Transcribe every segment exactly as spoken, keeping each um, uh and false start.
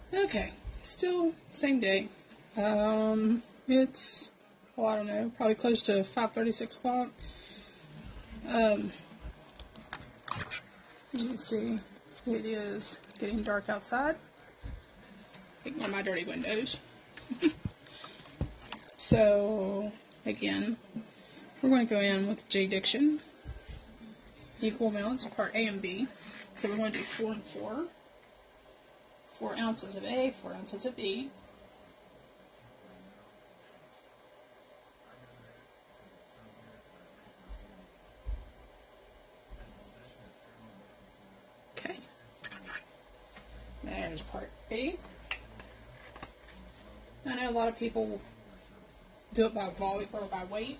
Okay, still same day. Um, it's, well, I don't know, probably close to five thirty, six o'clock. Um, you can see it is getting dark outside. Ignore my dirty windows. So, again, we're going to go in with J Diction. Equal amounts, part A and B. So we're going to do four and four. Four ounces of A, four ounces of B. Okay. There's part B. I know a lot of people do it by volume or by weight.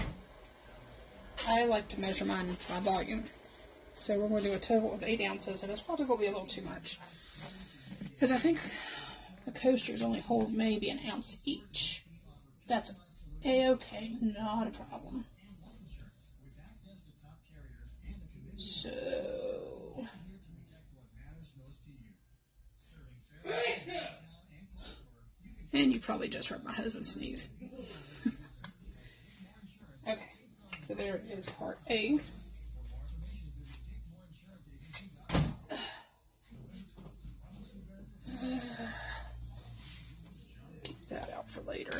I like to measure mine by volume. So we're going to do a total of eight ounces, and it's probably going to be a little too much. Because I think the coasters only hold maybe an ounce each. That's a-okay, not a problem. So... and you probably just heard my husband sneeze. Okay, so there is part A. Keep that out for later.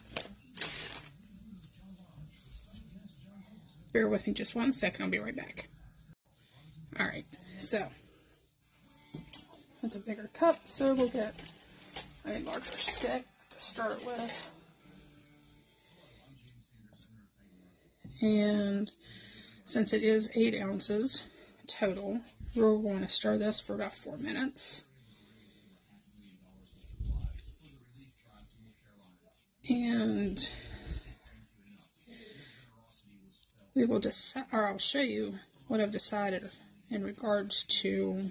Bear with me just one second, I'll be right back. Alright, so that's a bigger cup, so we'll get a larger stick to start with. And since it is eight ounces total, we're going to stir this for about four minutes. And we will decide, or I'll show you what I've decided in regards to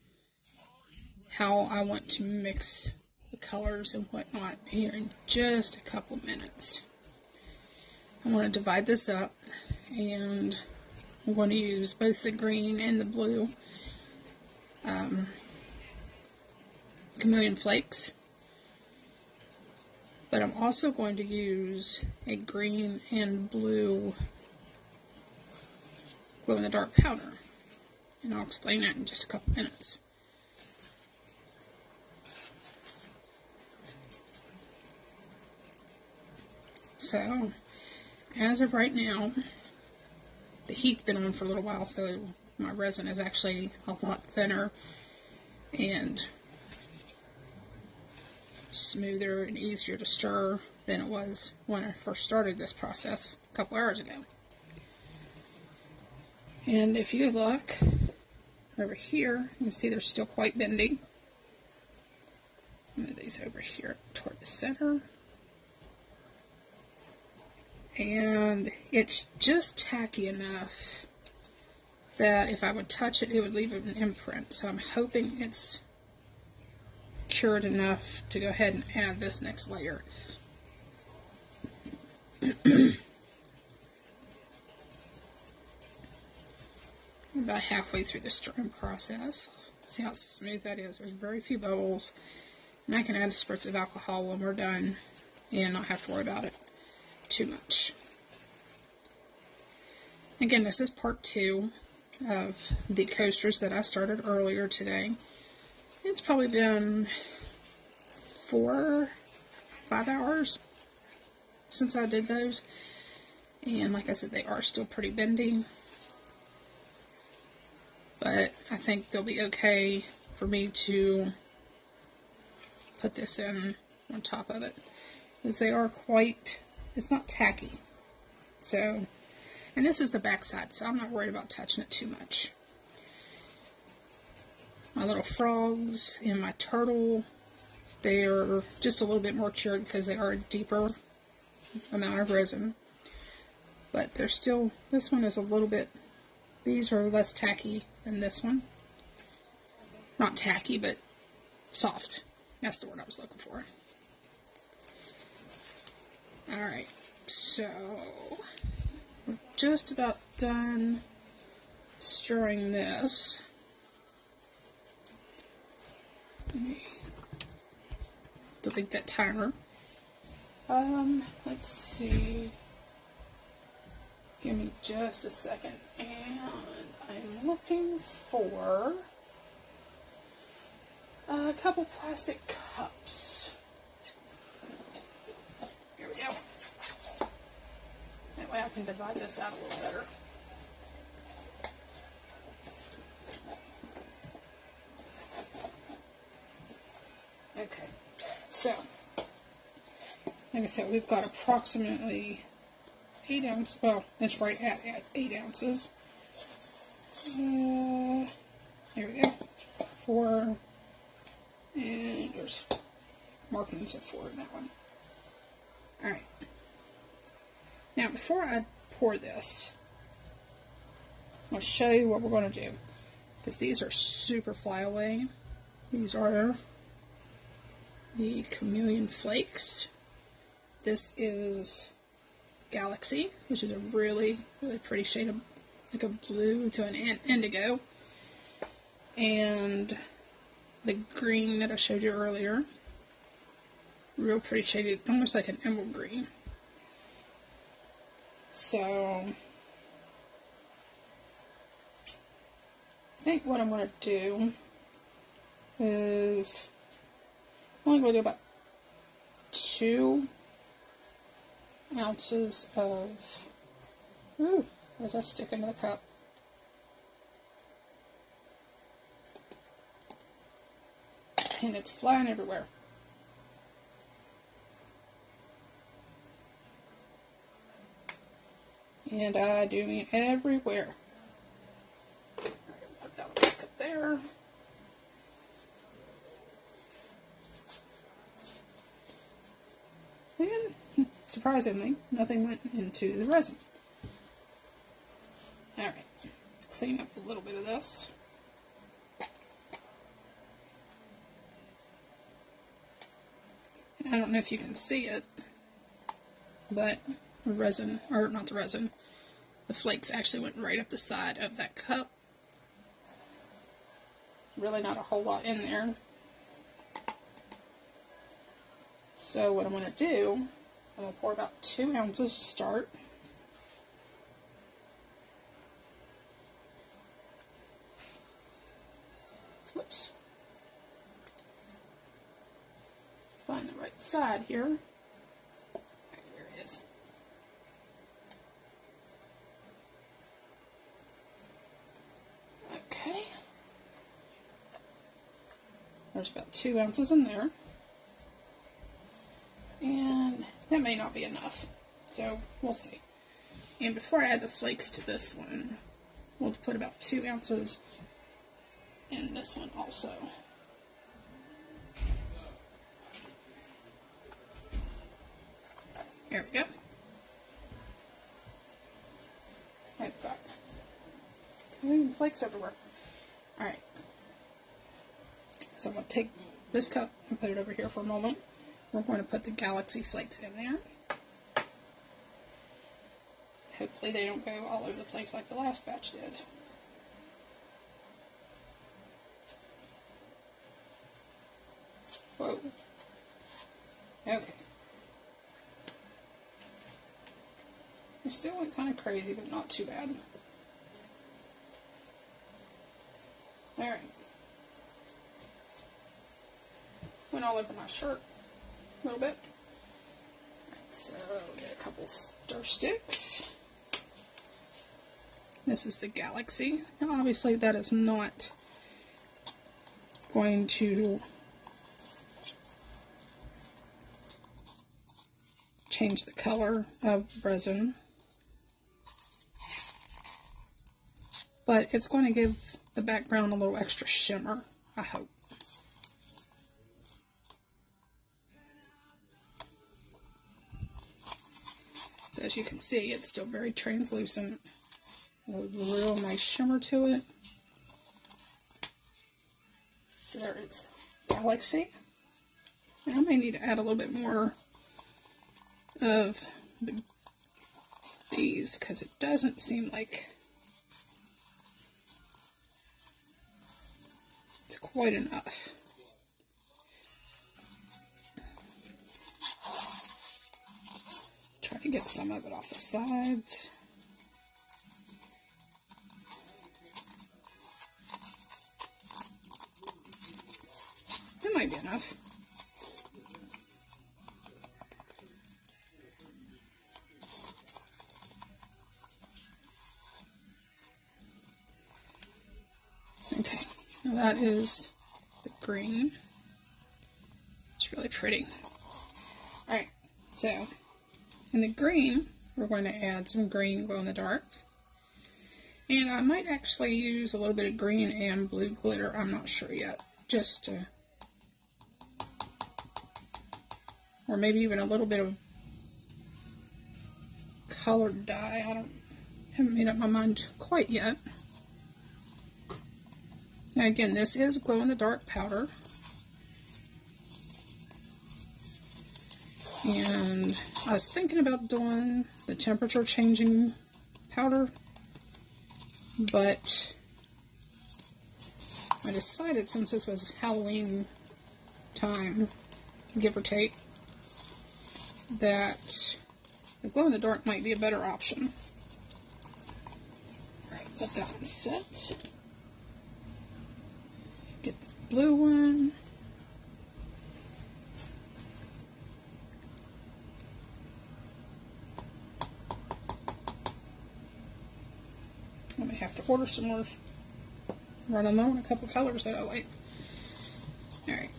how I want to mix the colors and whatnot here in just a couple minutes. I want to divide this up, and I'm going to use both the green and the blue um, chameleon flakes. But I'm also going to use a green and blue glow-in-the-dark powder. And I'll explain that in just a couple minutes. So, as of right now, the heat's been on for a little while, so my resin is actually a lot thinner and smoother and easier to stir than it was when I first started this process a couple hours ago. And if you look over here, you can see they're still quite bendy. Move these over here toward the center. And it's just tacky enough that if I would touch it, it would leave an imprint. So I'm hoping it's cured enough to go ahead and add this next layer. About halfway through the stirring process. See how smooth that is? There's very few bubbles. And I can add spurts of alcohol when we're done and not have to worry about it too much. Again, this is part two of the coasters that I started earlier today. It's probably been four, five hours since I did those. And like I said, they are still pretty bendy. But I think they'll be okay for me to put this in on top of it. Because they are quite, it's not tacky. So, and this is the back side, so I'm not worried about touching it too much. My little frogs and my turtle, they are just a little bit more cured because they are a deeper amount of resin. But they're still, this one is a little bit, these are less tacky than this one. Not tacky, but soft. That's the word I was looking for. Alright, so we're just about done stirring this. Let me delete that timer. Um, let's see. Give me just a second. And I'm looking for a couple plastic cups. Here we go. That way I can divide this out a little better. Okay, so, like I said, we've got approximately eight ounces. Well, it's right at, at eight ounces. Uh, there we go. Four, and there's markings of four in that one. Alright. Now, before I pour this, I'm going to show you what we're going to do. Because these are super flyaway. These are the Chameleon Flakes. This is Galaxy, which is a really, really pretty shade of like a blue to an indigo. And the green that I showed you earlier. Real pretty shaded, almost like an emerald green. So, I think what I'm going to do is I'm only going to do about two ounces of, ooh, where's that stick into the cup? And it's flying everywhere. And I do mean everywhere. Alright, put that one back up there. And surprisingly, nothing went into the resin. Alright, clean up a little bit of this. I don't know if you can see it, but the resin, or not the resin, the flakes actually went right up the side of that cup. Really not a whole lot in there. So what I'm going to do, I'm going to pour about two ounces to start. Whoops. Find the right side here. Right, here it is. Okay. There's about two ounces in there. And that may not be enough. So we'll see. And before I add the flakes to this one, we'll put about two ounces in this one also. There we go. I've got Chameleon Flakes everywhere. Alright. So I'm going to take this cup and put it over here for a moment. We're going to put the Galaxy Flakes in there. Hopefully they don't go all over the place like the last batch did. Whoa. Okay. It still went kind of crazy, but not too bad. Alright. Went all over my shirt a little bit. Right, so, get a couple stir sticks. This is the Galaxy. Now, obviously, that is not going to change the color of resin, but it's going to give the background a little extra shimmer, I hope. So as you can see, it's still very translucent. A real nice shimmer to it. So there is Galaxy. And I may need to add a little bit more of the, these, because it doesn't seem like it's quite enough. me get some of it off the sides. That might be enough. Okay, now that is the green. It's really pretty. Alright, so in the green, we're going to add some green glow in the dark. And I might actually use a little bit of green and blue glitter, I'm not sure yet. Just to, or maybe even a little bit of colored dye. I don't, haven't made up my mind quite yet. Now again, this is glow in the dark powder. And I was thinking about doing the temperature changing powder, but I decided, since this was Halloween time, give or take, that the glow in the dark might be a better option. Alright, let that one sit. Get the blue one. I may have to order some more. Run low on a couple colors that I like. Alright.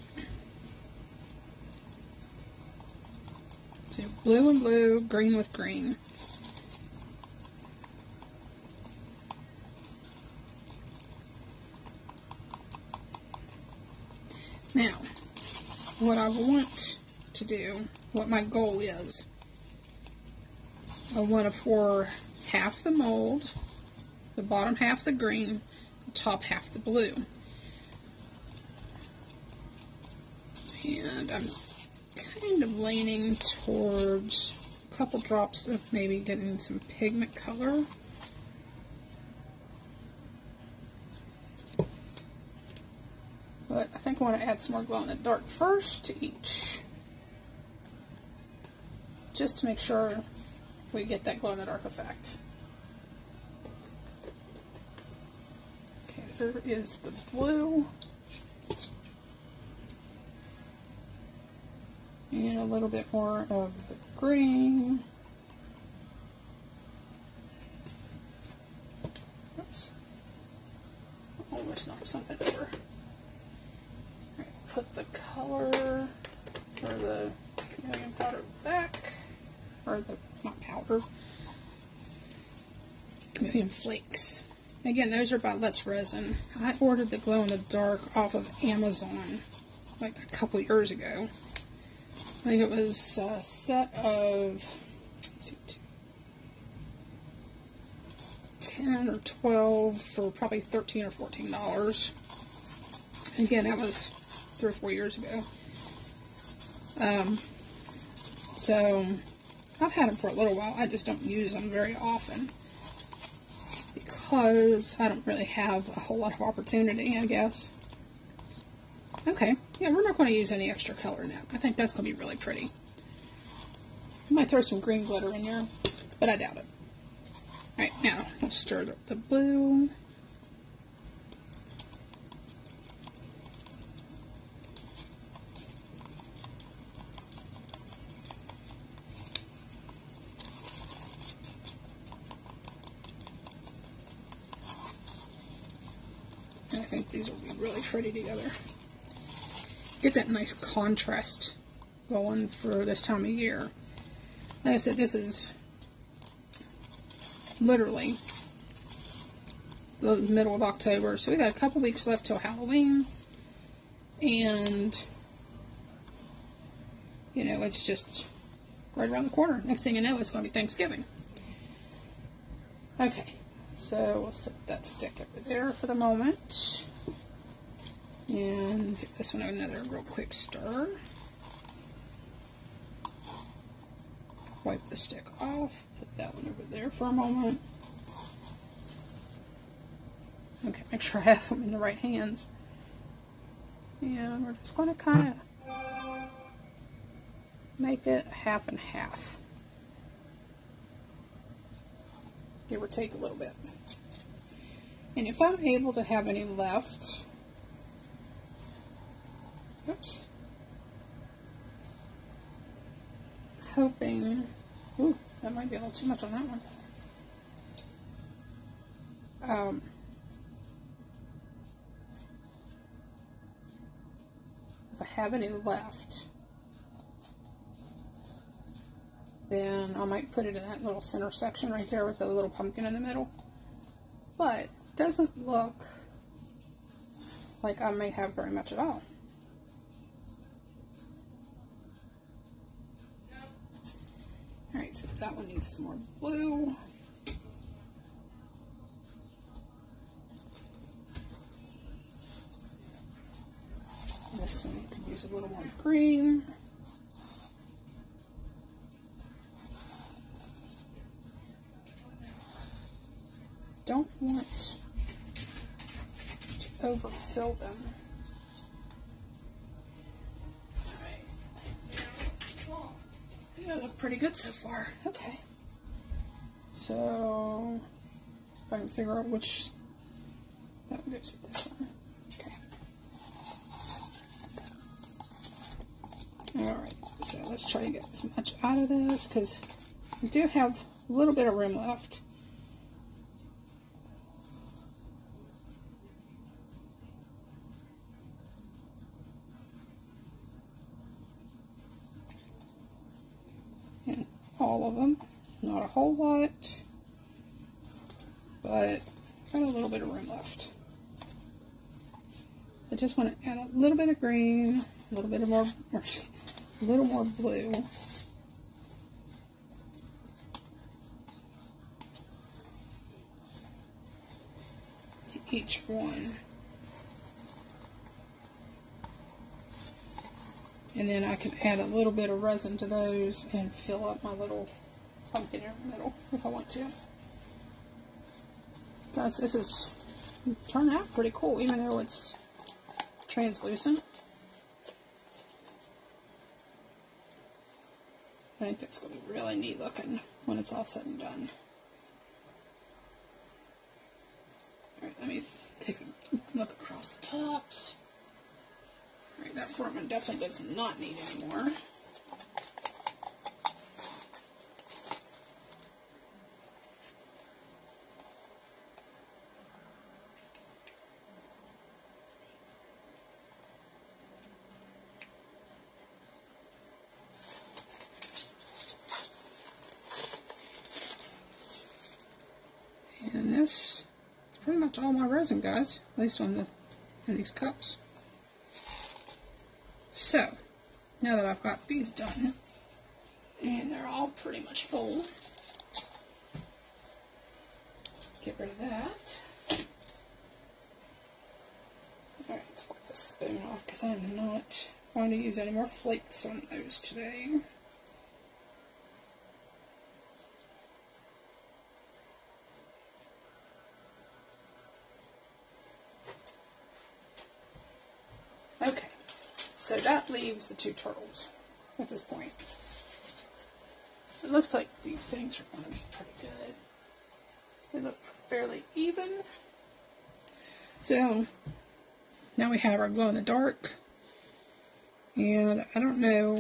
So blue and blue, green with green. Now, what I want to do, what my goal is, I want to pour half the mold, the bottom half the green, the top half the blue. And I'm kind of leaning towards a couple drops of maybe getting some pigment color. But I think I want to add some more glow in the dark first to each, just to make sure we get that glow in the dark effect. Okay, there is the blue. And a little bit more of the green. Oops. Almost knocked something over. Put the color or the chameleon powder back, or the, not powder, chameleon flakes. Again, those are by Let's Resin. I ordered the glow in the dark off of Amazon like a couple years ago. I think it was a set of, let's see, ten or twelve for probably thirteen or fourteen dollars. Again, that was three or four years ago. Um, so, I've had them for a little while. I just don't use them very often because I don't really have a whole lot of opportunity, I guess. Okay, yeah, we're not going to use any extra color in that. I think that's going to be really pretty. I might throw some green glitter in there, but I doubt it. Alright, now we'll stir up the blue. And I think these will be really pretty together. Get that nice contrast going for this time of year. Like I said, this is literally the middle of October, so we got a couple weeks left till Halloween, and you know, it's just right around the corner. Next thing you know, it's going to be Thanksgiving. Okay, so we'll set that stick over there for the moment. And give this one another real quick stir. Wipe the stick off. Put that one over there for a moment. Okay, make sure I have them in the right hands. And we're just going to kind of make it half and half. give or take a little bit. And if I'm able to have any left, oops, hoping, ooh, that might be a little too much on that one. Um, if I have any left, then I might put it in that little center section right there with the little pumpkin in the middle. But it doesn't look like I may have very much at all. Alright, so that one needs some more blue. This one could use a little more green. Don't want to overfill them. Alright. They look pretty good so far. Okay. So, if I can figure out which that goes with this one. Okay. Alright, so let's try to get as much out of this because we do have a little bit of room left. And all of them, not a whole lot, but got a little bit of room left. I just want to add a little bit of green, a little bit of more, or a little more blue. To each one. And then I can add a little bit of resin to those and fill up my little pumpkin in the middle if I want to. Guys, this is turned out pretty cool even though it's translucent. I think that's going to be really neat looking when it's all said and done. Alright, let me take a look across the tops. Alright, that front one definitely does not need any more. And this is pretty much all my resin, guys, at least on the in these cups. So, now that I've got these done, and they're all pretty much full, get rid of that. Alright, let's wipe the spoon off because I'm not going to use any more flakes on those today. Okay, so that leaves the two turtles at this point. It looks like these things are going to be pretty good. They look fairly even. So, now we have our glow in the dark. And I don't know.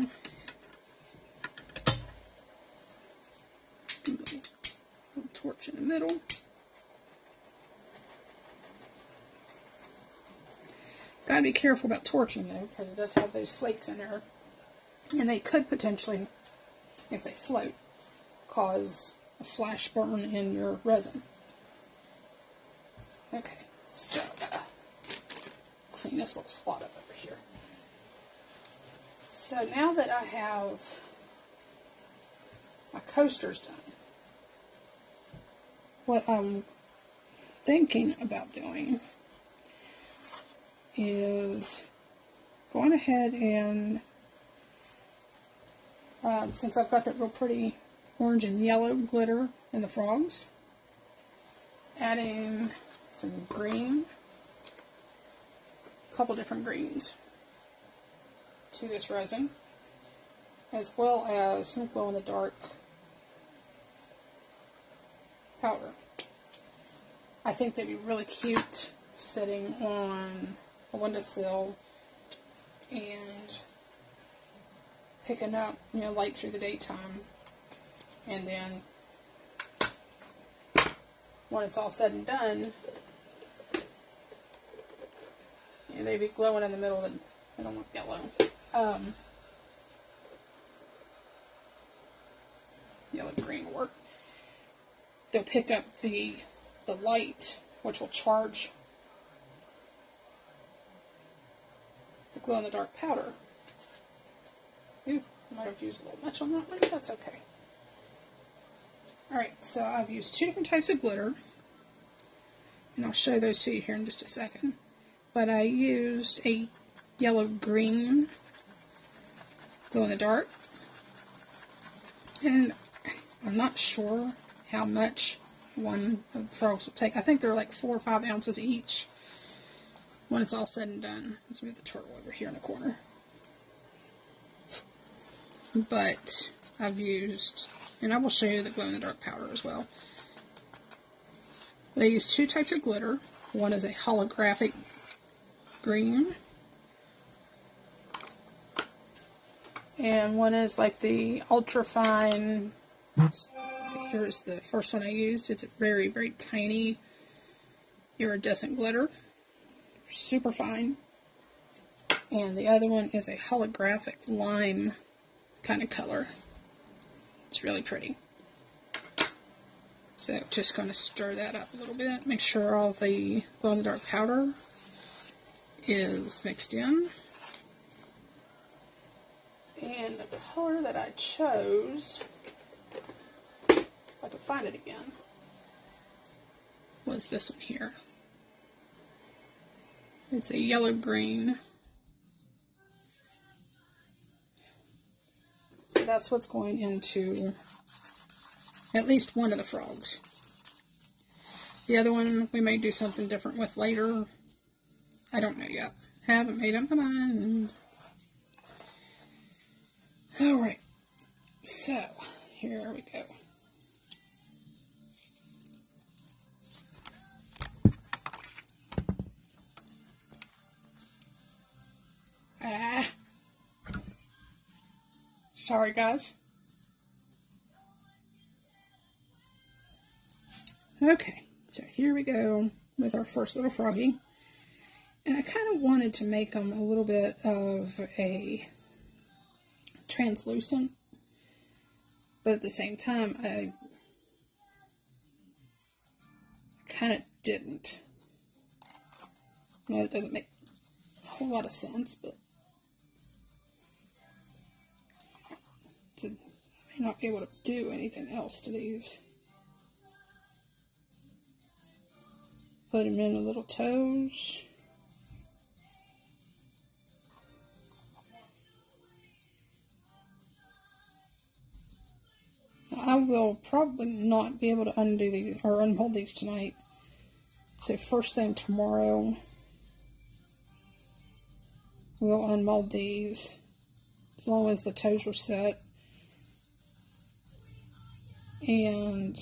Little torch in the middle. Gotta be careful about torching though, because it does have those flakes in there. And they could potentially, if they float, cause a flash burn in your resin. Okay, so I gotta clean this little spot up over here. So now that I have my coasters done, what I'm thinking about doing is going ahead and um, since I've got that real pretty orange and yellow glitter in the frogs, adding some green, a couple different greens to this resin, as well as some glow in the dark powder. I think they'd be really cute sitting on a windowsill and picking up, you know, light through the daytime. And then when it's all said and done, you know, they'd be glowing in the middle of the, I don't want yellow, um, yellow green will work. They'll pick up the, the light, which will charge the glow-in-the-dark powder. Ooh, I might have used a little much on that one, but that's okay. Alright, so I've used two different types of glitter, and I'll show those to you here in just a second. But I used a yellow-green glow-in-the-dark, and I'm not sure how much one of the frogs will take. I think they're like four or five ounces each when it's all said and done. Let's move the turtle over here in the corner. But I've used, and I will show you the glow-in-the-dark powder as well. But I use two types of glitter. One is a holographic green, and one is like the ultra fine. Here's the first one I used. It's a very, very tiny iridescent glitter, super fine. And the other one is a holographic lime kind of color. It's really pretty. So just going to stir that up a little bit. Make sure all the glow-in-the-dark powder is mixed in. And the color that I chose, if I can find it again, was this one here. It's a yellow-green. So that's what's going into at least one of the frogs. The other one we may do something different with later. I don't know yet. Haven't made up my mind. Alright. So, here we go. Ah. Sorry, guys. Okay, so here we go with our first little froggy. And I kind of wanted to make them a little bit of a translucent, but at the same time, I kind of didn't. Well, it doesn't make a whole lot of sense, but to, I may not be able to do anything else to these. Put them in the little toes. I will probably not be able to undo these or unmold these tonight. So first thing tomorrow, we'll unmold these as long as the toes are set and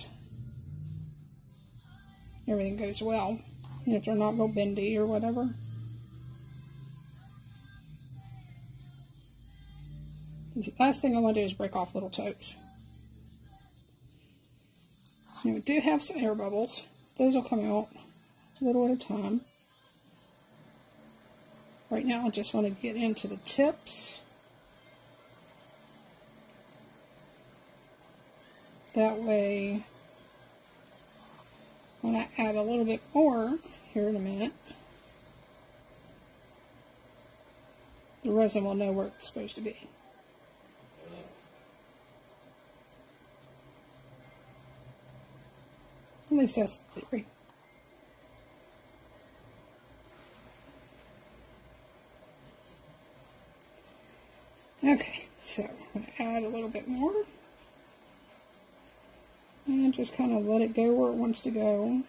everything goes well. And if they're not real bendy or whatever. The last thing I want to do is break off little toes. And we do have some air bubbles. Those will come out a little at a time. Right now I just want to get into the tips. That way, when I add a little bit more here in a minute, the resin will know where it's supposed to be. At least that's the theory. Okay, so I'm going to add a little bit more. And just kind of let it go where it wants to go.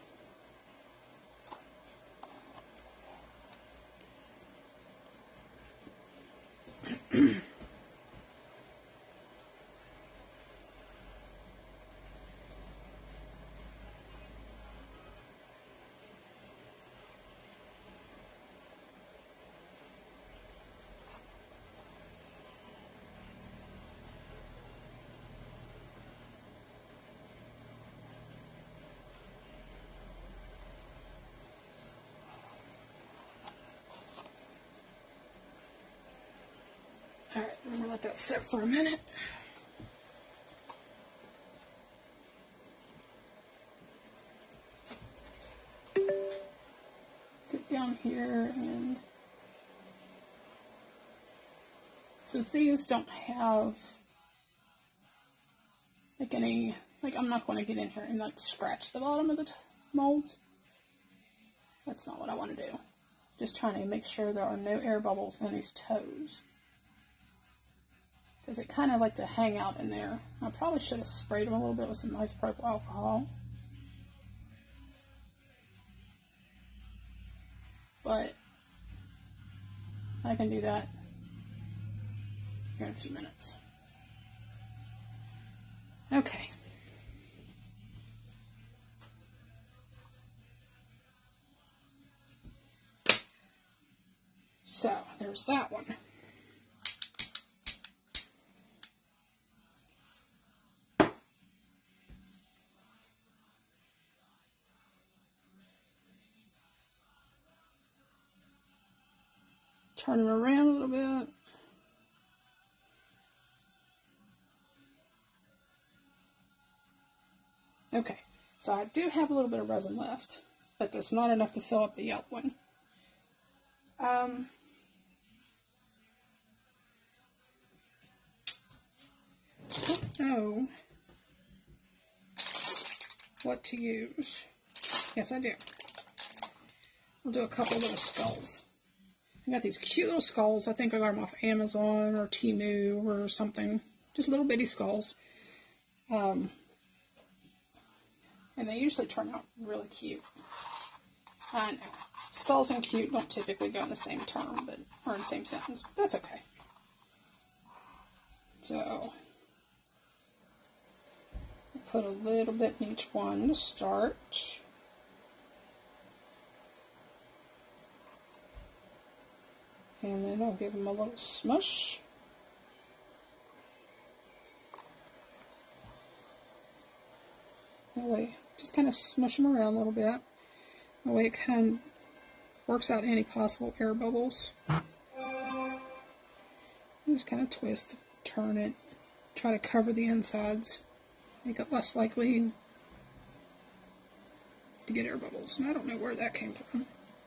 I'm gonna let that sit for a minute. Get down here, and since these don't have like any, like I'm not going to get in here and like scratch the bottom of the t molds. That's not what I want to do. Just trying to make sure there are no air bubbles in these toes, because they kind of like to hang out in there. I probably should have sprayed them a little bit with some nice purple alcohol, but I can do that here in a few minutes. Okay. So, there's that one. Turn them around a little bit. Okay, so I do have a little bit of resin left, but there's not enough to fill up the yellow one. Um, I don't know what to use. Yes, I do. I'll do a couple little skulls. I got these cute little skulls. I think I got them off Amazon or Temu or something. Just little bitty skulls. Um, and they usually turn out really cute. I know. Skulls and cute don't typically go in the same term, but or in the same sentence, but that's okay. So, put a little bit in each one to start. And then I'll give them a little smush. That way, just kind of smush them around a little bit. That way it kind of works out any possible air bubbles. Just kind of twist, turn it, try to cover the insides, make it less likely to get air bubbles. And I don't know where that came from.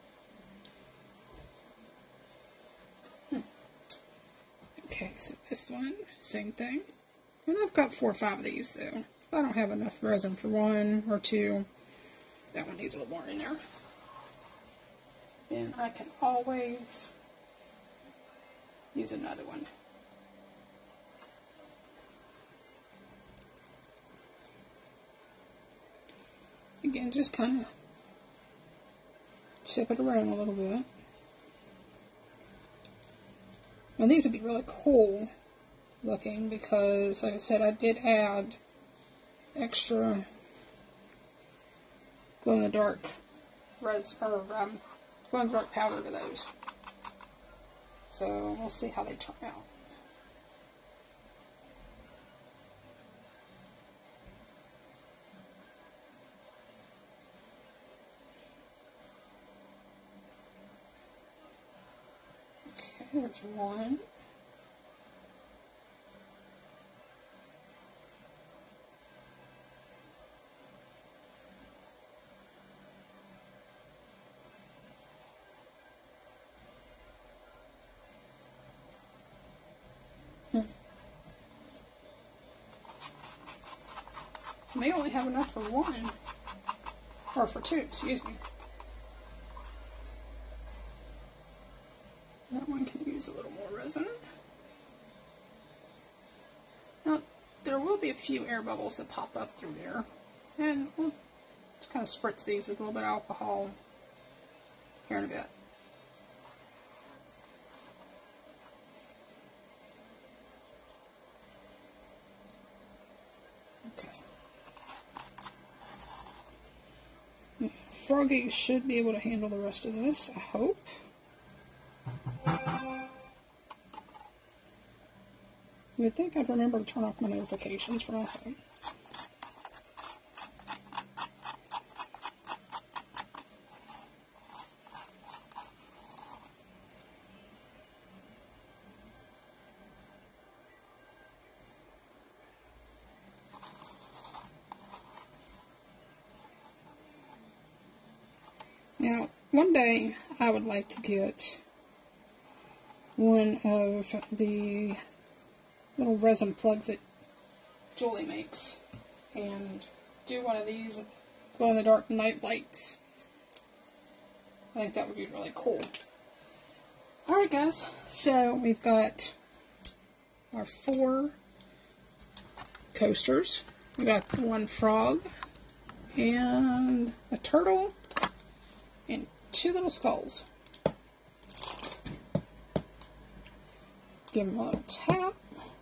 Hmm. Okay, so this one, same thing. And I've got four or five of these, so if I don't have enough resin for one or two, that one needs a little more in there. Then I can always use another one. Again, just kind of tip it around a little bit. Now these would be really cool looking because, like I said, I did add extra glow-in-the-dark reds or um, glow-in-the-dark powder to those. So we'll see how they turn out. Okay, there's one. May only have enough for one, or for two, excuse me. That one can use a little more resin. Now, there will be a few air bubbles that pop up through there, and we'll just kind of spritz these with a little bit of alcohol here in a bit. Froggy should be able to handle the rest of this, I hope. You would think I'd remember to turn off my notifications for my phone. Now, one day I would like to get one of the little resin plugs that Julie makes and do one of these glow-in-the-dark night lights. I think that would be really cool. Alright guys, so we've got our four coasters. We got one frog and a turtle and two little skulls. Give them a little tap.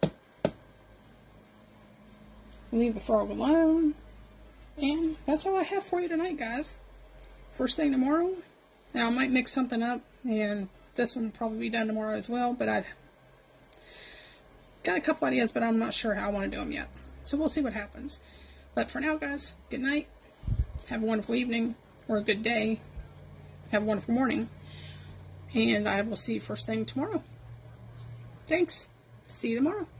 Leave the frog alone. And that's all I have for you tonight, guys. First thing tomorrow. Now, I might mix something up, and this one will probably be done tomorrow as well, but I got a couple ideas, but I'm not sure how I want to do them yet. So we'll see what happens. But for now, guys, good night. Have a wonderful evening, or a good day. Have a wonderful morning. And I will see you first thing tomorrow. Thanks. See you tomorrow.